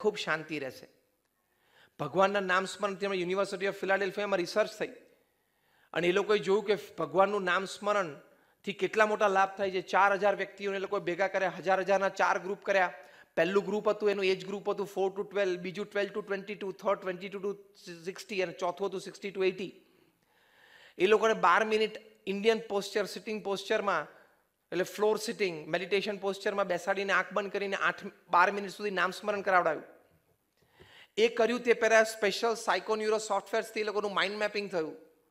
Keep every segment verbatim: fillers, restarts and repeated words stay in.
ખૂબ શાંતિ રહેશે. ભગવાનના નામ સ્મરણથી અમે યુનિવર્સિટી ઓફ ફિલાડેલ્ફિયામાં રિસર્ચ થઈ અને એ લોકોએ જોયું કે ભગવાનનું નામ સ્મરણથી કેટલા મોટા લાભ થાય છે. ચાર હજાર વ્યક્તિઓને લોકોએ ભેગા કર્યા, હજાર હજારના ચાર ગ્રુપ કર્યા. પહેલું ગ્રુપ હતું એનું એજ ગ્રુપ હતું ફોર ટુ ટ્વેલ્વ, બીજું twelve to twenty two, third twenty two to sixty અને ચોથું હતું સિક્સટી ટુ એટી. એ લોકોને બાર મિનિટ ઇન્ડિયન પોસ્ચર, સિટિંગ પોસ્ચરમાં, એટલે ફ્લોર સિટિંગ મેડિટેશન પોસ્ચરમાં બેસાડીને આંખ બંધ કરીને આઠ બાર મિનિટ સુધી નામ સ્મરણ કરાવડાવ્યું. એ કર્યું તે પહેલા સ્પેશિયલ સાયકોન્યુરો સોફ્ટવેરથી એ લોકોનું માઇન્ડ મેપિંગ થયું.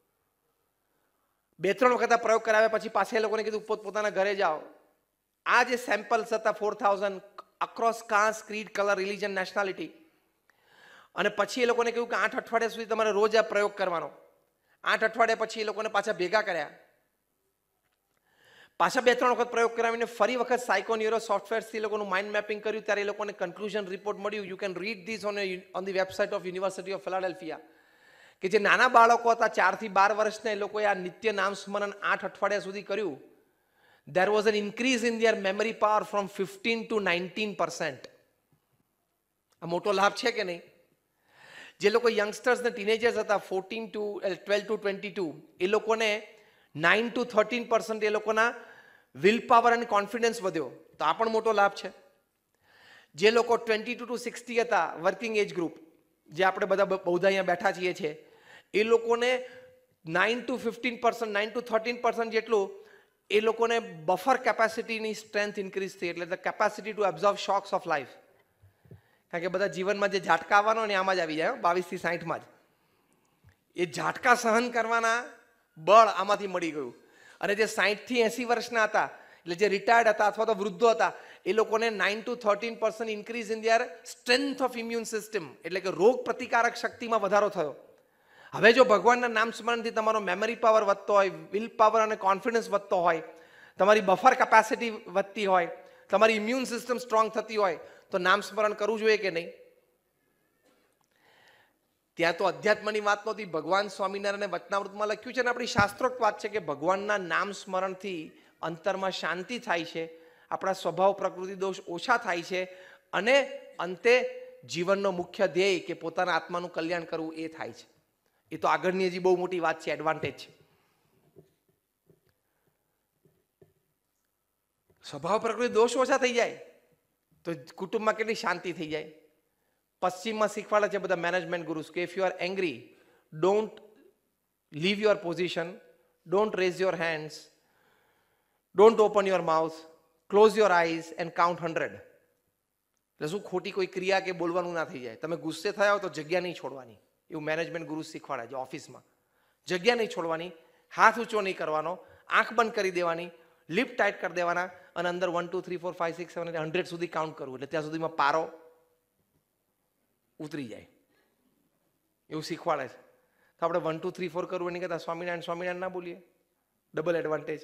બે ત્રણ વખત આ પ્રયોગ કરાવ્યા પછી પાછા એ લોકોને કીધું પોતપોતાના ઘરે જાઓ. આ જે સેમ્પલ્સ હતા four thousand across caste, creed, colour, religion, nationality, અને પછી એ લોકોને કહ્યું કે આઠ અઠવાડિયા સુધી તમારે રોજ આ પ્રયોગ કરવાનો. આઠ અઠવાડિયા પછી એ લોકોને પાછા ભેગા કર્યા, પાછા બે ત્રણ વખત પ્રયોગ કરાવીને ફરી વખત સાયકોન્યુરો સોફ્ટવેરથી એ લોકોનું માઇન્ડ મેપિંગ કર્યું. ત્યારે એ લોકોને કન્ક્લુઝન રિપોર્ટ મળ્યું. You can read this on on the website of university of Philadelphia, કે જે નાના બાળકો હતા ચારથી બાર વર્ષના, એ લોકોએ આ નિત્ય નામ સ્મરણ આઠ અઠવાડિયા સુધી કર્યું. there was an increase in their memory power from fifteen to nineteen percent. આ મોટો લાભ છે કે નહીં? જે લોકો યંગસ્ટર્સ ને ટીનેજર્સ હતા fourteen to twelve to twenty two, એ લોકોને નાઇન ટુ થર્ટીન પર્સન્ટ એ લોકોના વિલ પાવર અને કોન્ફિડન્સ વધ્યો. તો આ પણ મોટો લાભ છે. જે લોકો ટ્વેન્ટી ટુ ટુ સિક્સટી હતા, વર્કિંગ એજ ગ્રુપ, જે આપણે બધા બૌદ્ધ અહીંયા બેઠા છીએ છે, એ લોકોને nine to fifteen percent nine two thirteen percent જેટલું એ લોકોને બફર કેપેસિટીની સ્ટ્રેન્થ ઇન્ક્રીઝ થઈ, એટલે the capacity to absorb shocks of life. કારણ કે બધા જીવનમાં જે ઝાટકા આવવાનો ને આમાં જ આવી જાય, બાવીસ થી સાઠમાં જ એ ઝાટકા સહન કરવાના બળ આમાંથી મળી ગયું. અને જે સાઠ થી એસી વર્ષના હતા, એટલે જે રિટાયર્ડ હતા અથવા તો વૃદ્ધો હતા, એ લોકોને nine two thirteen percent increase in their strength of immune system, એટલે કે રોગ પ્રતિકારક શક્તિમાં વધારો થયો. હવે જો ભગવાનના નામ સ્મરણથી તમારો મેમરી પાવર વધતો હોય, વિલ પાવર અને કોન્ફિડન્સ વધતો હોય, તમારી બફર કેપેસિટી વધતી હોય, તમારી ઇમ્યુન સિસ્ટમ સ્ટ્રોંગ થતી હોય, તો નામ સ્મરણ કરવું જોઈએ કે નહીં? ત્યાં તો અધ્યાત્મની વાત નહોતી. ભગવાન સ્વામિનારાયણ વચનામૃતમાં લખ્યું છે ને આપણી શાસ્ત્રોક્ત વાત છે કે ભગવાનના નામ સ્મરણથી અંતરમાં શાંતિ થાય છે, આપણા સ્વભાવ પ્રકૃતિ દોષ ઓછા થાય છે, અને અંતે જીવનનો મુખ્ય ધ્યેય કે પોતાના આત્માનું કલ્યાણ કરવું એ થાય છે. એ તો આગળની હજી બહુ મોટી વાત છે, એડવાન્ટેજ છે. સ્વભાવ પ્રકૃતિ દોષ ઓછા થઈ જાય તો કુટુંબમાં કેટલી શાંતિ થઈ જાય. પશ્ચિમમાં શીખવાડે છે બધા મેનેજમેન્ટ ગુરુસ કે if you are angry, don't leave your position, don't raise your hands, don't open your mouth, close your eyes and count hundred. એટલે શું ખોટી કોઈ ક્રિયા કે બોલવાનું ના થઈ જાય. તમે ગુસ્સે થયા હો તો જગ્યા નહીં છોડવાની, એવું મેનેજમેન્ટ ગુરુ શીખવાડે છે ઓફિસમાં. જગ્યા નહીં છોડવાની, હાથ ઊંચો નહીં કરવાનો, આંખ બંધ કરી દેવાની, લિપ ટાઈટ કરી દેવાના, અને અંદર one two three four five six seven hundred સુધી કાઉન્ટ કરવું. એટલે ત્યાં સુધીમાં પારો ઉતરી જાય, એવું શીખવાડે છે. તો આપણે વન ટુ થ્રી ફોર કરવું એની કરતાં સ્વામિનારાયણ સ્વામિનારાયણ ના બોલીએ, ડબલ એડવાન્ટેજ.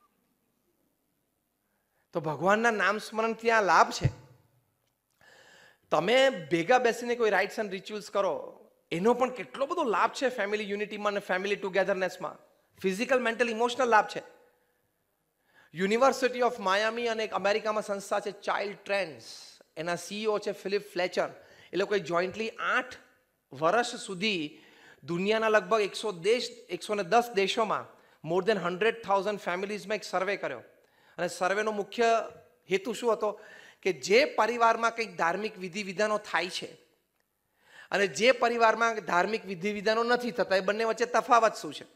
તો ભગવાનના નામ સ્મરણ ત્યાં લાભ છે. તમે ભેગા બેસીને કોઈ રાઇટ્સ એન્ડ રિચ્યુઅલ્સ કરો, એનો પણ કેટલો બધો લાભ છે ફેમિલી યુનિટીમાં અને ફેમિલી ટુગેધરનેસમાં. ફિઝિકલ, મેન્ટલ, ઇમોશનલ લાભ છે. યુનિવર્સિટી ઓફ માયામી અને એક અમેરિકામાં સંસ્થા છે ચાઇલ્ડ ટ્રેન્ડ્સ, એના સીઈઓ છે ફિલિપ ફ્લેચર. એ લોકોએ જોઈન્ટલી આઠ વર્ષ સુધી દુનિયાના લગભગ એકસો દેશ એકસો ને દસ દેશોમાં મોર દેન હંડ્રેડ થાઉઝન્ડ ફેમિલીઝમાં એક સર્વે કર્યો. અને સર્વેનો મુખ્ય હેતુ શું હતો કે જે પરિવારમાં કંઈક ધાર્મિક વિધિ વિધાનો થાય છે અને જે પરિવારમાં ધાર્મિક વિધિ વિધાનો નથી થતા, એ બંને વચ્ચે તફાવત શું છે.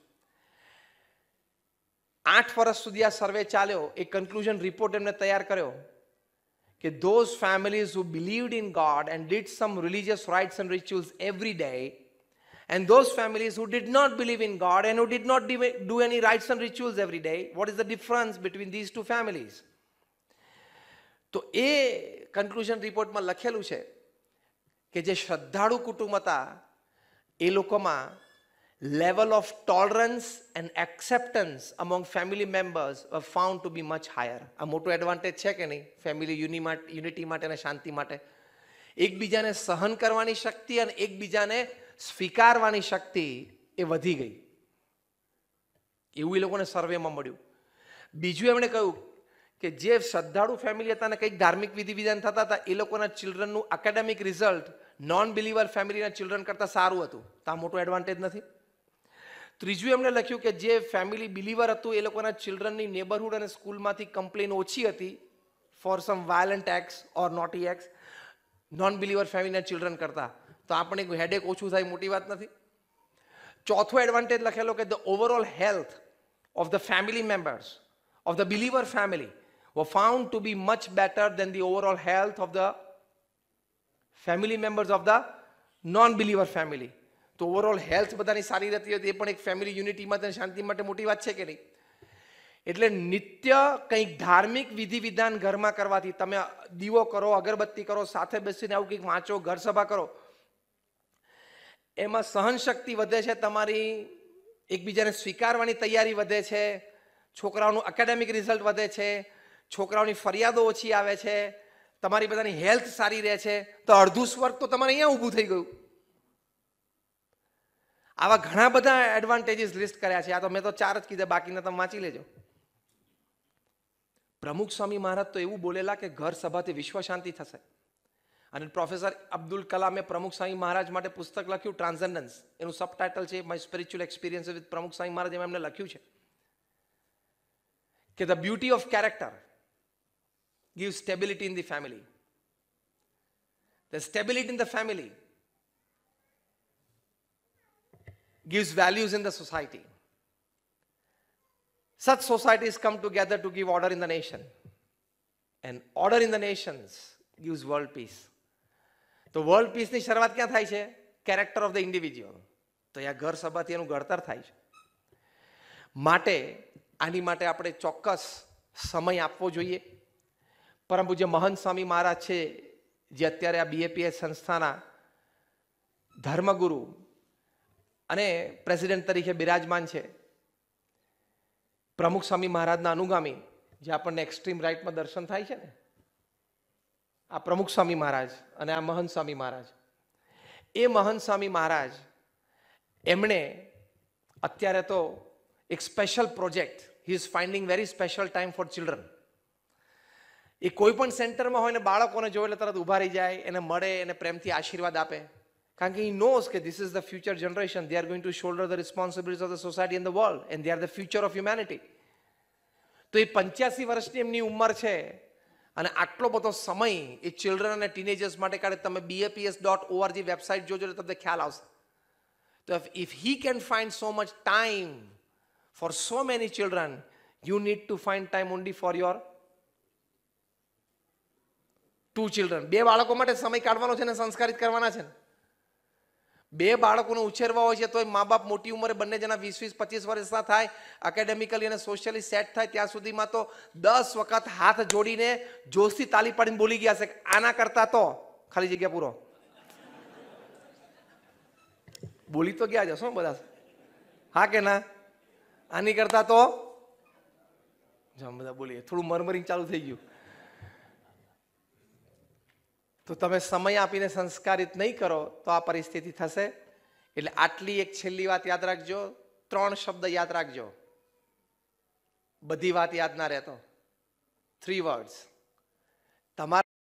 આઠ વર્ષ સુધી આ સર્વે ચાલ્યો. એક કન્ક્લુઝન રિપોર્ટ એમને તૈયાર કર્યો કે those families who believed in God and did some religious rites and rituals every day, and those families who did not believe in God and who did not do any rites and rituals every day, what is the difference between these two families? તો એ conclusion રિપોર્ટમાં લખેલું છે કે જે શ્રદ્ધાળુ કુટુંબ હતા એ લોકોમાં level of tolerance and acceptance among family members were found to be much higher. આ મોટો એડવાન્ટેજ છે કે નહીં ફેમિલી યુનિટી માટે અને શાંતિ માટે? એકબીજાને સહન કરવાની શક્તિ અને એકબીજાને સ્વીકારવાની શક્તિ એ વધી ગઈ, એવું એ લોકોને સર્વેમાં મળ્યું. બીજું એમણે કહ્યું કે જે શ્રદ્ધાળુ ફેમિલી હતા ને કંઈક ધાર્મિક વિધિ વિધાન થતા હતા એ લોકોના ચિલ્ડ્રનનું એકેડેમિક રિઝલ્ટ નોન બિલીવર ફેમિલીના ચિલ્ડ્રન કરતાં સારું હતું. તો આ મોટો એડવાન્ટેજ નથી? ત્રીજું એમણે લખ્યું કે જે ફેમિલી બિલીવર હતું એ લોકોના ચિલ્ડ્રનની નેબરહુડ અને સ્કૂલમાંથી કમ્પ્લેન ઓછી હતી for some violent acts or naughty acts non believer ફેમિલીના ચિલ્ડ્રન કરતા. તો આપણે હેડેક ઓછું થાય, મોટી વાત નથી. ચોથો એડવાન્ટેજ લખેલો કે the overall health of the family members of the believer family were found to be much better than the overall health of the family members of the non-believer family. તો overall health બધાની સારી રહેતી હોય તો એ પણ એક family unity માટે શાંતિ માટે મોટી વાત છે કે નહીં? એટલે નિત્ય કંઈક ધાર્મિક વિધિ વિધાન ઘરમાં કરવાથી, તમે દીવો કરો, અગરબત્તી કરો, સાથે બેસીને આવું કંઈક વાંચો, ઘર સભા કરો, એમાં સહન શક્તિ વધે છે, તમારી એકબીજાને સ્વીકારવાની તૈયારી વધે છે, છોકરાઓનું એકેડેમિક રિઝલ્ટ વધે છે, છોકરાઓની ફરિયાદો ઓછી આવે છે, તમારી બધાની હેલ્થ સારી રહે છે. તો અડધું સ્વર્ગ તો તમારે અહીંયા ઊભું થઈ ગયું. આવા ઘણા બધા એડવાન્ટેજીસ લિસ્ટ કર્યા છે. આ તો મેં તો ચાર જ કીધા, બાકીના તમે વાંચી લેજો. પ્રમુખ સ્વામી મહારાજ તો એવું બોલેલા કે ઘર સભાથી વિશ્વ શાંતિ થશે. અને પ્રોફેસર અબ્દુલ કલામે પ્રમુખ સ્વામી મહારાજ માટે પુસ્તક લખ્યું ટ્રાન્સેન્ડન્સ. એનું સબટાઇટલ છે માય સ્પિરિચ્યુઅલ એક્સપિરિયન્સ વિથ પ્રમુખ સ્વામી મહારાજ. એમાં એમને લખ્યું છે કે the beauty of character gives stability in the family. The stability in the family gives values in the society. Such societies come together to give order in the nation. And order in the nations gives world peace. તો world પીસની શરૂઆત ક્યાં થાય છે? Character of the individual. તો આ ઘર સભાથી એનું ઘડતર થાય છે. માટે આની માટે આપણે ચોક્કસ સમય આપવો જોઈએ. પરમ પૂજ્ય મહંત સ્વામી મહારાજ છે, જે અત્યારે આ બીએપીએસ સંસ્થાના ધર્મગુરુ અને પ્રેસિડેન્ટ તરીકે બિરાજમાન છે. પ્રમુખ સ્વામી મહારાજના અનુગામી, જે આપણને એક્સ્ટ્રીમ રાઇટમાં દર્શન થાય છે ને, આ પ્રમુખ સ્વામી મહારાજ અને આ મહંત સ્વામી મહારાજ. એ મહંત સ્વામી મહારાજ એમણે અત્યારે તો એક special project, he is finding very special time for children. એ કોઈ પણ સેન્ટરમાં હોય ને બાળકોને જોવે એટલે તરત ઊભા રહી જાય, એને મળે, એને પ્રેમથી આશીર્વાદ આપે. કારણ કે હી નોઝ કે this is the future generation. They are going to shoulder the responsibilities of the society and the world and they are the future of humanity. તો એ પંચ્યાસી વર્ષની એમની ઉંમર છે અને આટલો બધો સમય એ ચિલ્ડ્રન અને ટીનેજર્સ માટે કાઢે. તમે બીએપીએસ ડોટ ઓઆરજી વેબસાઇટ જોજો એટલે તમને ખ્યાલ આવશે. તો if he can find so much time for so many children, you need to find time only for your two children. બે બાળકો માટે સમય કાઢવાનો છે ને સંસ્કારિત કરવાના છે ને. બે બાળકોને ઉછેરવા હોય છે તો મા બાપ મોટી ઉંમરે બંને જણા વીસ વીસ પચીસ વર્ષના થાય, એકેડેમિકલી અને સોશિયલી સેટ થાય, ત્યાં સુધીમાં તો દસ વખત હાથ જોડીને જોશથી તાલી પાડીને બોલી ગયા છે આના કરતા તો ખાલી જગ્યા પૂરો બોલી તો ગયા જશો બધા, હા કે ના? આની કરતા તો બધા બોલીએ. થોડું મરમરિંગ ચાલુ થઈ ગયું. તો તમે સમય આપીને સંસ્કારિત નહીં કરો તો આ પરિસ્થિતિ થશે. એટલે આટલી એક છેલ્લી વાત યાદ રાખજો. ત્રણ શબ્દ યાદ રાખજો, બધી વાત યાદ ના રહેતો. Three words. તમારા